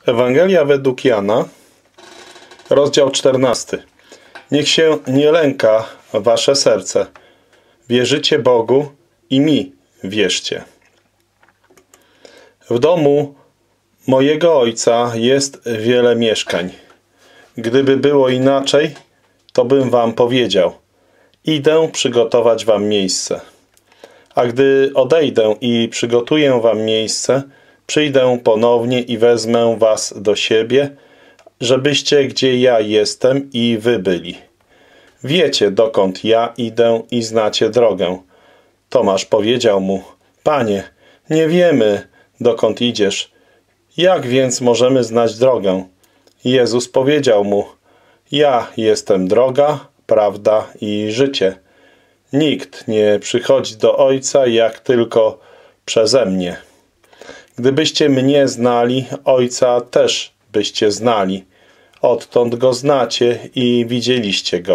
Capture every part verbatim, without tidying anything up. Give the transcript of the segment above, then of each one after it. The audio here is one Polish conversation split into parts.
Ewangelia według Jana, rozdział czternasty. Niech się nie lęka wasze serce. Wierzycie Bogu i mi wierzcie. W domu mojego Ojca jest wiele mieszkań. Gdyby było inaczej, to bym wam powiedział. Idę przygotować wam miejsce. A gdy odejdę i przygotuję wam miejsce, przyjdę ponownie i wezmę was do siebie, żebyście gdzie ja jestem i wy byli. Wiecie, dokąd ja idę i znacie drogę. Tomasz powiedział mu: Panie, nie wiemy, dokąd idziesz. Jak więc możemy znać drogę? Jezus powiedział mu: Ja jestem droga, prawda i życie. Nikt nie przychodzi do Ojca, jak tylko przeze mnie. Gdybyście mnie znali, Ojca też byście znali. Odtąd go znacie i widzieliście go.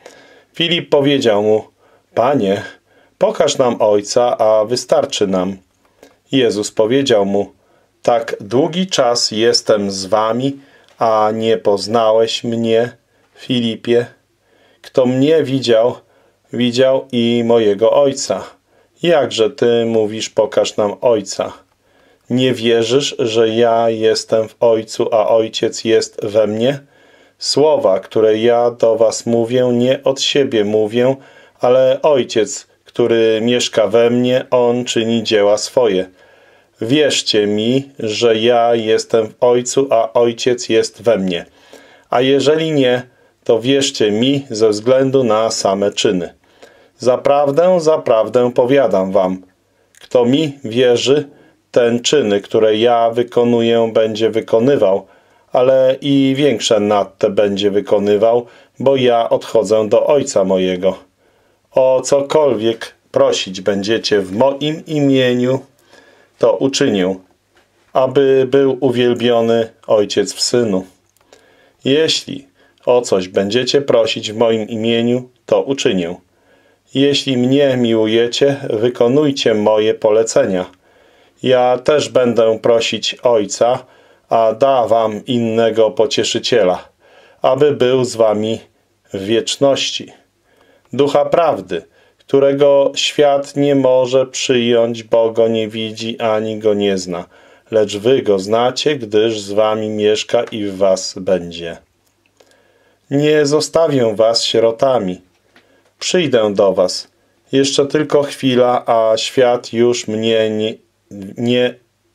Filip powiedział mu: Panie, pokaż nam Ojca, a wystarczy nam. Jezus powiedział mu: Tak długi czas jestem z wami, a nie poznałeś mnie, Filipie? Kto mnie widział, widział i mojego Ojca. Jakże ty mówisz, pokaż nam Ojca? Nie wierzysz, że ja jestem w Ojcu, a Ojciec jest we mnie? Słowa, które ja do was mówię, nie od siebie mówię, ale Ojciec, który mieszka we mnie, On czyni dzieła swoje. Wierzcie mi, że ja jestem w Ojcu, a Ojciec jest we mnie. A jeżeli nie, to wierzcie mi ze względu na same czyny. Zaprawdę, zaprawdę powiadam wam, kto mi wierzy, ten czyny, które ja wykonuję, będzie wykonywał, ale i większe nad te będzie wykonywał, bo ja odchodzę do Ojca mojego. O cokolwiek prosić będziecie w moim imieniu, to uczynię, aby był uwielbiony Ojciec w Synu. Jeśli o coś będziecie prosić w moim imieniu, to uczynię. Jeśli mnie miłujecie, wykonujcie moje polecenia. Ja też będę prosić Ojca, a da wam innego pocieszyciela, aby był z wami w wieczności. Ducha prawdy, którego świat nie może przyjąć, bo go nie widzi ani go nie zna, lecz wy go znacie, gdyż z wami mieszka i w was będzie. Nie zostawię was sierotami. Przyjdę do was. Jeszcze tylko chwila, a świat już mnie nie, nie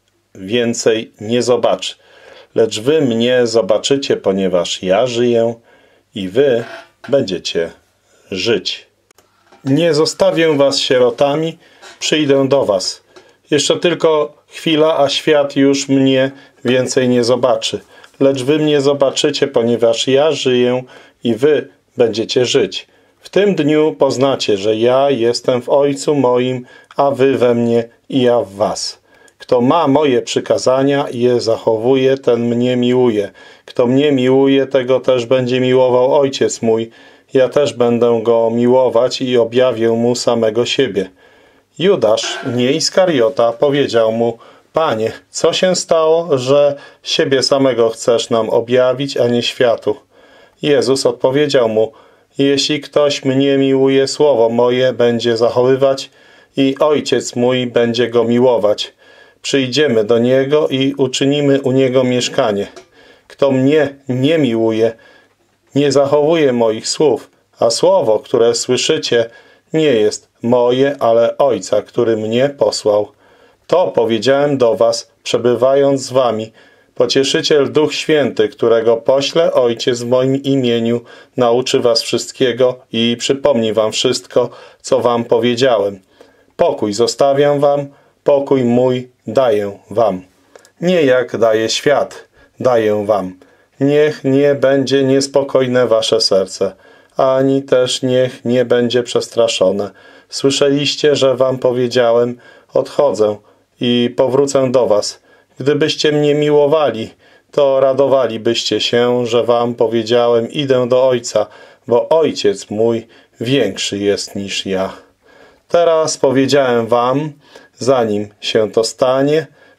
więcej nie zobaczy. Lecz wy mnie zobaczycie, ponieważ ja żyję i wy będziecie żyć. Nie zostawię was sierotami, przyjdę do was. Jeszcze tylko chwila, a świat już mnie więcej nie zobaczy. Lecz wy mnie zobaczycie, ponieważ ja żyję i wy będziecie żyć. W tym dniu poznacie, że ja jestem w Ojcu moim, a wy we mnie i ja w was. Kto ma moje przykazania i je zachowuje, ten mnie miłuje. Kto mnie miłuje, tego też będzie miłował Ojciec mój. Ja też będę go miłować i objawię mu samego siebie. Judasz, nie Iskariota, powiedział mu: Panie, co się stało, że siebie samego chcesz nam objawić, a nie światu? Jezus odpowiedział mu: Jeśli ktoś mnie miłuje, słowo moje będzie zachowywać i Ojciec mój będzie go miłować. Przyjdziemy do Niego i uczynimy u Niego mieszkanie. Kto mnie nie miłuje, nie zachowuje moich słów, a słowo, które słyszycie, nie jest moje, ale Ojca, który mnie posłał. To powiedziałem do was, przebywając z wami. Pocieszyciel Duch Święty, którego pośle Ojciec w moim imieniu, nauczy was wszystkiego i przypomni wam wszystko, co wam powiedziałem. Pokój zostawiam wam, pokój mój daję wam. Nie jak daje świat, daję wam. Niech nie będzie niespokojne wasze serce, ani też niech nie będzie przestraszone. Słyszeliście, że wam powiedziałem: odchodzę i powrócę do was. Gdybyście mnie miłowali, to radowalibyście się, że wam powiedziałem: idę do Ojca, bo Ojciec mój większy jest niż ja. Teraz powiedziałem wam, zanim się to stanie,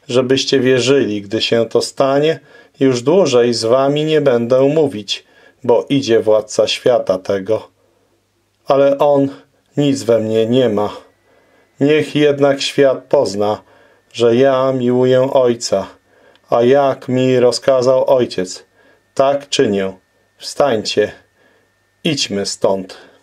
żebyście wierzyli, gdy się to stanie, już dłużej z wami nie będę mówić, bo idzie władca świata tego. Ale on nic we mnie nie ma. Niech jednak świat pozna, że ja miłuję Ojca, a jak mi rozkazał Ojciec, tak czynię. Wstańcie, idźmy stąd.